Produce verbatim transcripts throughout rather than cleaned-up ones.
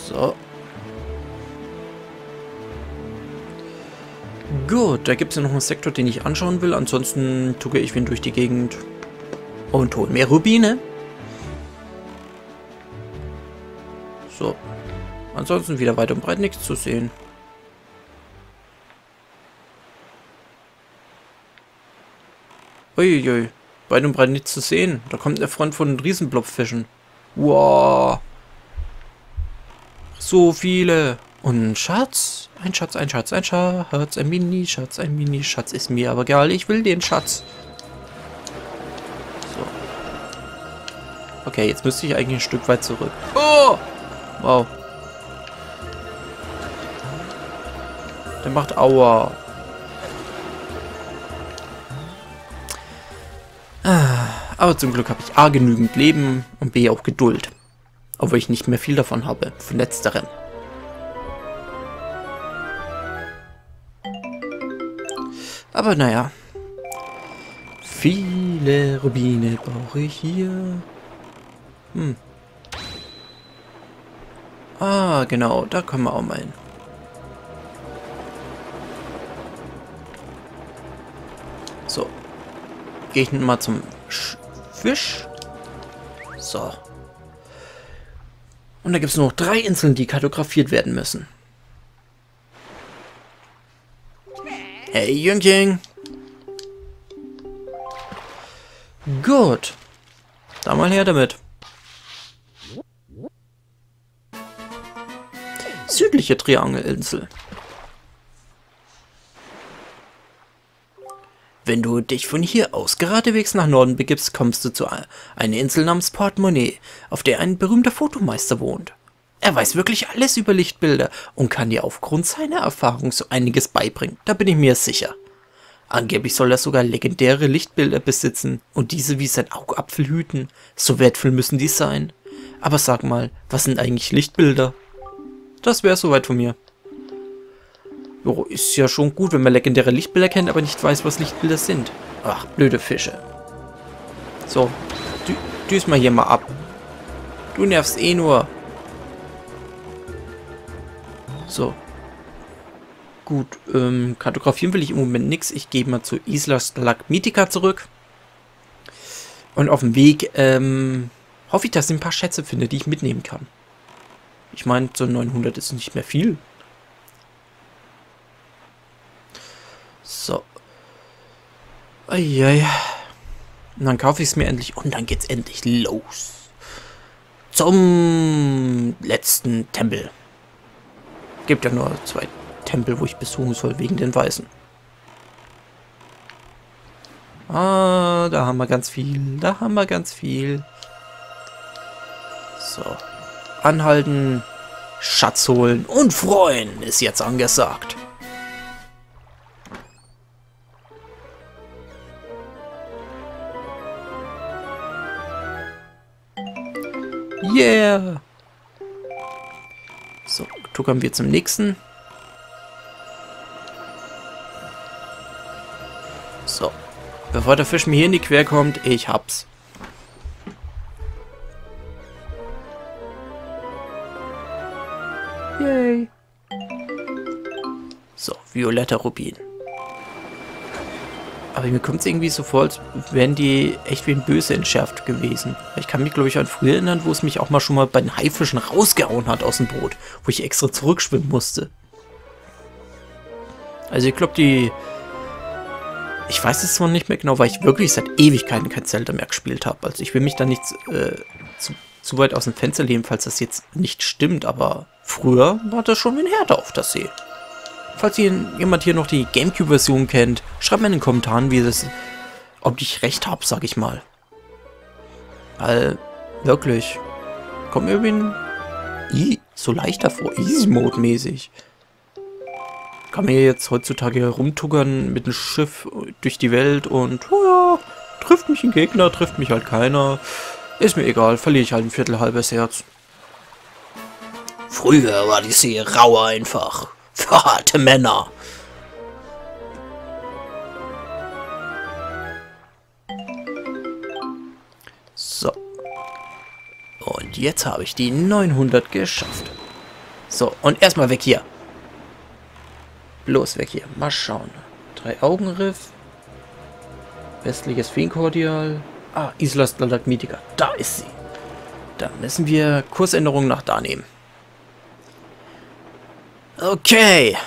So. Gut, da gibt es ja noch einen Sektor, den ich anschauen will. Ansonsten tucke ich ihn durch die Gegend und hole mehr Rubine. So. Ansonsten wieder weit und breit nichts zu sehen. Uiuiui. Weit und breit nichts zu sehen. Da kommt eine Front von Riesenblobfischen. Wow. So viele. Und ein Schatz. Ein Schatz, ein Schatz, ein Schatz. Ein Mini-Schatz, ein Mini-Schatz. Ist mir aber egal. Ich will den Schatz. So. Okay, jetzt müsste ich eigentlich ein Stück weit zurück. Oh! Wow. Der macht Aua. Aber zum Glück habe ich A genügend Leben und B auch Geduld. Obwohl ich nicht mehr viel davon habe. Von letzterem. Aber naja. Viele Rubine brauche ich hier. Hm. Ah, genau. Da können wir auch mal hin. So. Gehe ich mal zum Sch Fisch. So. Und da gibt es nur noch drei Inseln, die kartografiert werden müssen. Hey, Jüngchen. Gut. Da mal her damit. Südliche Triangelinsel. Wenn du dich von hier aus geradewegs nach Norden begibst, kommst du zu einer Insel namens Portemonnaie, auf der ein berühmter Fotomeister wohnt. Er weiß wirklich alles über Lichtbilder und kann dir aufgrund seiner Erfahrung so einiges beibringen, da bin ich mir sicher. Angeblich soll er sogar legendäre Lichtbilder besitzen und diese wie sein Augapfel hüten. So wertvoll müssen die sein. Aber sag mal, was sind eigentlich Lichtbilder? Das wäre soweit von mir. Jo, ist ja schon gut, wenn man legendäre Lichtbilder kennt, aber nicht weiß, was Lichtbilder sind. Ach, blöde Fische. So, dü düst mal hier mal ab. Du nervst eh nur. So. Gut, ähm, kartografieren will ich im Moment nichts. Ich gehe mal zu Isla Stalagmitica zurück. Und auf dem Weg, ähm, hoffe ich, dass ich ein paar Schätze finde, die ich mitnehmen kann. Ich meine, so neunhundert ist nicht mehr viel. So. Eieiei. Und dann kaufe ich es mir endlich und dann geht's endlich los. Zum letzten Tempel. Gibt ja nur zwei Tempel, wo ich besuchen soll, wegen den Weißen. Ah, da haben wir ganz viel. Da haben wir ganz viel. So. Anhalten, Schatz holen und freuen ist jetzt angesagt. Yeah! So, tuckern wir zum nächsten. So. Bevor der Fisch mir hier in die Quer kommt, ich hab's. Yay! So, violetter Rubin. Aber mir kommt es irgendwie so vor, als wären die echt wie ein Böse entschärft gewesen. Ich kann mich, glaube ich, an früher erinnern, wo es mich auch mal schon mal bei den Haifischen rausgehauen hat aus dem Boot. Wo ich extra zurückschwimmen musste. Also ich glaube, die... Ich weiß es zwar nicht mehr genau, weil ich wirklich seit Ewigkeiten kein Zelda mehr gespielt habe. Also ich will mich da nicht äh, zu, zu weit aus dem Fenster lehnen, falls das jetzt nicht stimmt. Aber früher war das schon ein Härter auf der See. Falls ihr, jemand hier noch die Gamecube-Version kennt, schreibt mir in den Kommentaren, wie das, ob ich recht habe, sag ich mal. Weil, wirklich, kommt mir irgendwie so leichter vor, Easy-Mode-mäßig. Kann mir jetzt heutzutage herumtuckern mit dem Schiff durch die Welt und, oh ja, trifft mich ein Gegner, trifft mich halt keiner. Ist mir egal, verliere ich halt ein Viertel halbes Herz. Früher war die See rau einfach. Für harte Männer. So. Und jetzt habe ich die neunhundert geschafft. So, und erstmal weg hier. Bloß weg hier. Mal schauen. Drei Augenriff. Westliches Feenkordial. Ah, Isla Stalagmitica. Da ist sie. Dann müssen wir Kursänderungen nach da nehmen. Okay.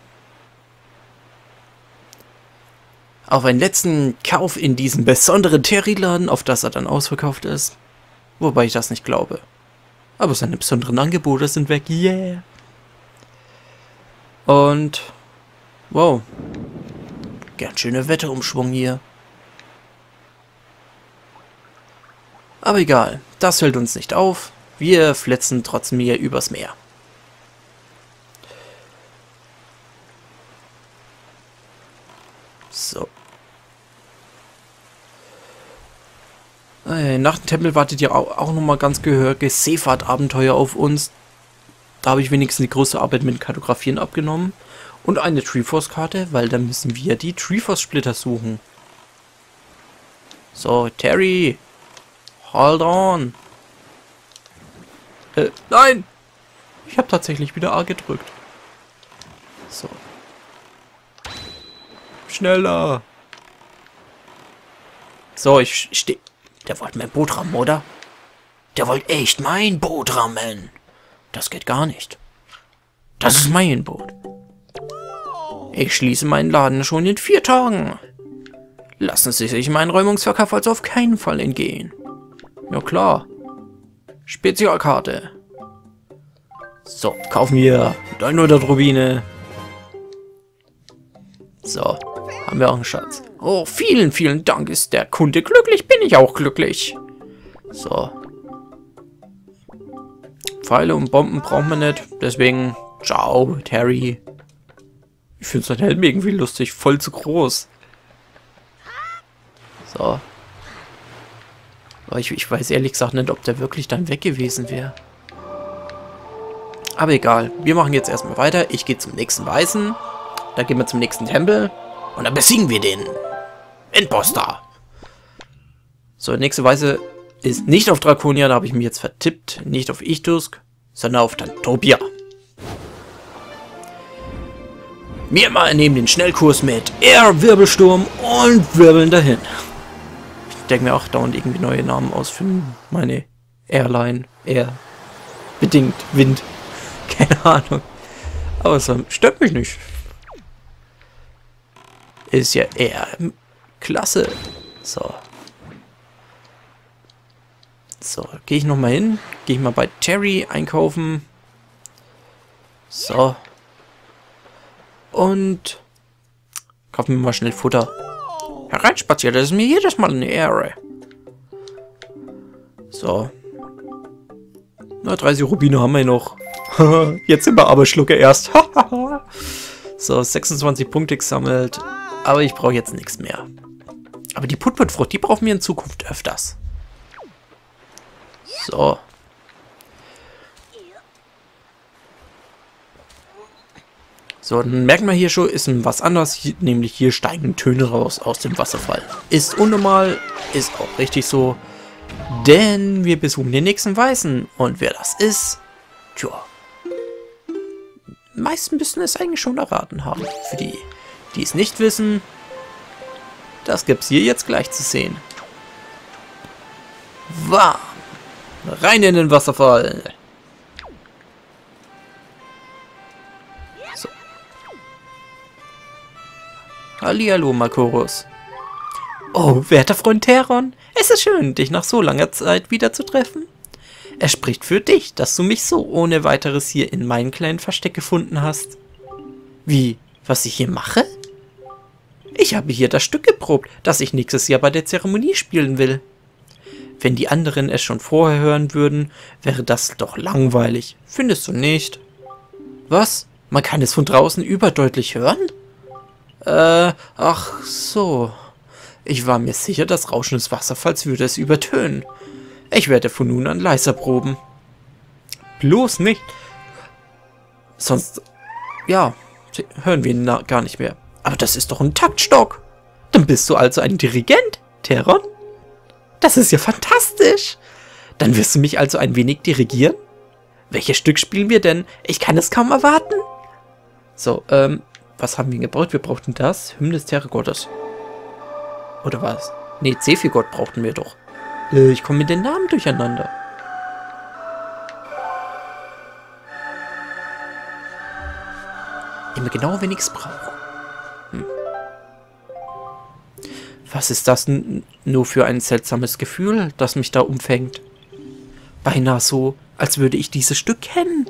Auf einen letzten Kauf in diesem besonderen Terry-Laden, auf das er dann ausverkauft ist. Wobei ich das nicht glaube. Aber seine besonderen Angebote sind weg. Yeah. Und... Wow. Ganz schöner Wetterumschwung hier. Aber egal. Das hält uns nicht auf. Wir flitzen trotzdem hier übers Meer. So. Äh, nach dem Tempel wartet ja auch, auch nochmal ganz gehörige Seefahrtabenteuer auf uns. Da habe ich wenigstens die große Arbeit mit Kartografieren abgenommen. Und eine Treeforce-Karte, weil dann müssen wir die Treeforce-Splitter suchen. So, Terry. Hold on. Äh, nein! Ich habe tatsächlich wieder A gedrückt. So. Schneller! So, ich stehe... Der wollte mein Boot rammen, oder? Der wollte echt mein Boot rammen. Das geht gar nicht. Das ist mein Boot. Ich schließe meinen Laden schon in vier Tagen. Lassen Sie sich meinen Räumungsverkauf also auf keinen Fall entgehen. Ja klar. Spezialkarte. So, kaufen wir neunhundert Rubine. So, haben wir auch einen Schatz. Oh, vielen, vielen Dank. Ist der Kunde glücklich, bin ich auch glücklich. So. Pfeile und Bomben brauchen wir nicht. Deswegen, ciao, Terry. Ich finde sein Helm irgendwie lustig. Voll zu groß. So. Aber ich, ich weiß ehrlich gesagt nicht, ob der wirklich dann weg gewesen wäre. Aber egal. Wir machen jetzt erstmal weiter. Ich gehe zum nächsten Weißen. Dann gehen wir zum nächsten Tempel. Und dann besiegen wir den Endboss da. So, der nächste Weiße ist nicht auf Draconia. Da habe ich mich jetzt vertippt. Nicht auf Ichtusk, sondern auf Tantopia. Wir mal nehmen den Schnellkurs mit Air, Wirbelsturm und wirbeln dahin. Ich denke mir auch dauernd irgendwie neue Namen aus für meine Airline. Air. Bedingt. Wind. Keine Ahnung. Aber es stört mich nicht. Ist ja eher klasse. So. So, gehe ich nochmal hin. Gehe ich mal bei Terry einkaufen. So. Und kaufen wir mal schnell Futter. Hereinspaziert, das ist mir jedes Mal eine Ehre. So. Na, dreißig Rubine haben wir noch. Jetzt sind wir aber Schlucke erst. So, sechsundzwanzig Punkte gesammelt. Aber ich brauche jetzt nichts mehr. Aber die Putputfrucht, die brauchen wir in Zukunft öfters. So. So, dann merken wir hier schon, ist ein was anderes. Hier, nämlich hier steigen Töne raus aus dem Wasserfall. Ist unnormal, ist auch richtig so. Denn wir besuchen den nächsten Weißen. Und wer das ist, tja. Die meisten müssen es eigentlich schon erraten haben. Für die, die es nicht wissen, das gibt's hier jetzt gleich zu sehen. Warm. Rein in den Wasserfall. So. Hallihallo, Makorus. Oh, werter Freund Theron, es ist schön, dich nach so langer Zeit wieder zu treffen. Es spricht für dich, dass du mich so ohne weiteres hier in meinem kleinen Versteck gefunden hast. Wie, was ich hier mache? Ich habe hier das Stück geprobt, das ich nächstes Jahr bei der Zeremonie spielen will. Wenn die anderen es schon vorher hören würden, wäre das doch langweilig. Findest du nicht? Was? Man kann es von draußen überdeutlich hören? Äh, ach so. Ich war mir sicher, das Rauschen des Wasserfalls würde es übertönen. Ich werde von nun an leiser proben. Bloß nicht. Sonst, ja, hören wir ihn gar nicht mehr. Aber das ist doch ein Taktstock. Dann bist du also ein Dirigent, Theron? Das ist ja fantastisch. Dann wirst du mich also ein wenig dirigieren? Welches Stück spielen wir denn? Ich kann es kaum erwarten. So, ähm, was haben wir gebraucht? Wir brauchten das. Hymne des Terragottes. Oder was? Nee, Zephyr-Gott brauchten wir doch. Äh, ich komme mit den Namen durcheinander. Immer genau, wenn ich es brauche. Hm. Was ist das nur für ein seltsames Gefühl, das mich da umfängt? Beinahe so, als würde ich dieses Stück kennen.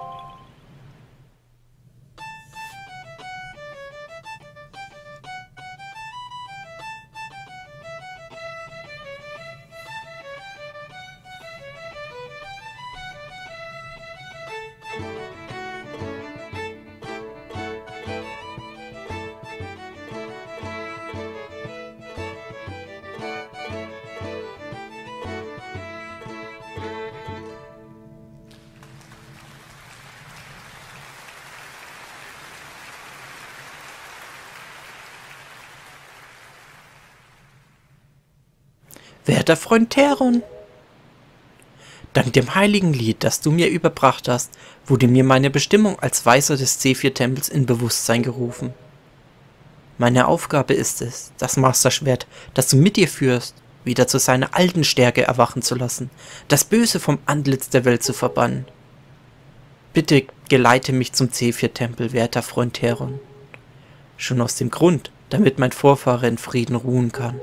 Werter Freund Theron, dank dem heiligen Lied, das du mir überbracht hast, wurde mir meine Bestimmung als Weiser des Zephyr-Tempels in Bewusstsein gerufen. Meine Aufgabe ist es, das Masterschwert, das du mit dir führst, wieder zu seiner alten Stärke erwachen zu lassen, das Böse vom Antlitz der Welt zu verbannen. Bitte geleite mich zum Zephyr-Tempel, werter Freund Theron. Schon aus dem Grund, damit mein Vorfahre in Frieden ruhen kann.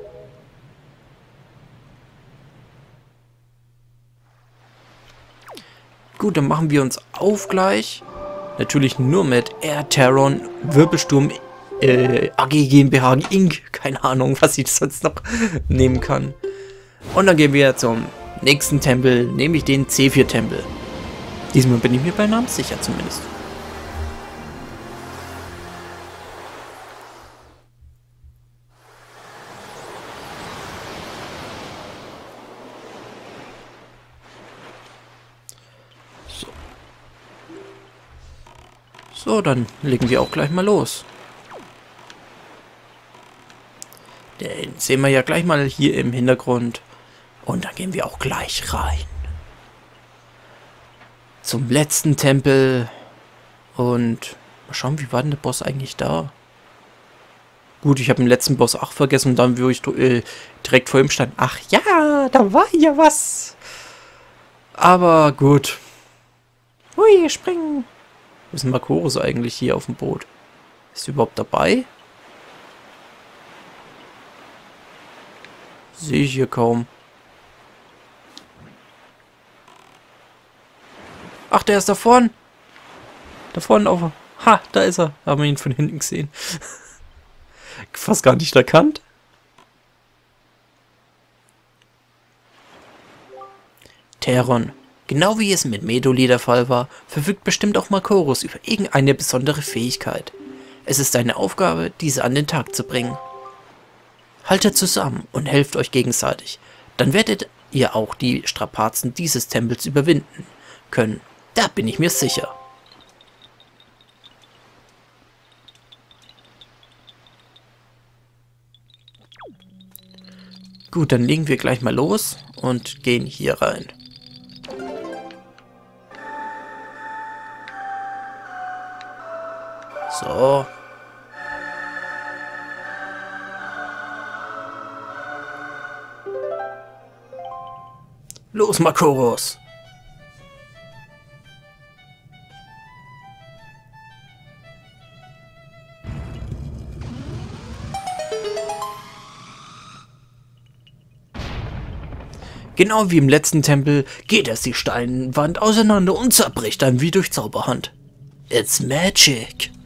Gut, dann machen wir uns auf gleich. Natürlich nur mit Air Theron, Wirbelsturm, äh, A G GmbH Incorporated. Keine Ahnung, was ich sonst noch nehmen kann. Und dann gehen wir zum nächsten Tempel, nämlich den Zephyr-Tempel. Diesmal bin ich mir bei Namen sicher zumindest. So, dann legen wir auch gleich mal los. Den sehen wir ja gleich mal hier im Hintergrund. Und dann gehen wir auch gleich rein. Zum letzten Tempel. Und mal schauen, wie war denn der Boss eigentlich da? Gut, ich habe den letzten Boss auch vergessen. Und dann würde ich äh, direkt vor ihm standen. Ach ja, da war ja was. Aber gut. Hui, springen. Wo ist denn Makoros eigentlich hier auf dem Boot? Ist sie überhaupt dabei? Sehe ich hier kaum. Ach, der ist da vorne. Da vorne auf. Ha, da ist er. Haben wir ihn von hinten gesehen. Fast gar nicht erkannt. Theron. Genau wie es mit Medoli der Fall war, verfügt bestimmt auch Makoros über irgendeine besondere Fähigkeit. Es ist deine Aufgabe, diese an den Tag zu bringen. Haltet zusammen und helft euch gegenseitig, dann werdet ihr auch die Strapazen dieses Tempels überwinden können. Da bin ich mir sicher. Gut, dann legen wir gleich mal los und gehen hier rein. So. Los, Makoros! Genau wie im letzten Tempel geht erst die Steinwand auseinander und zerbricht dann wie durch Zauberhand. It's magic!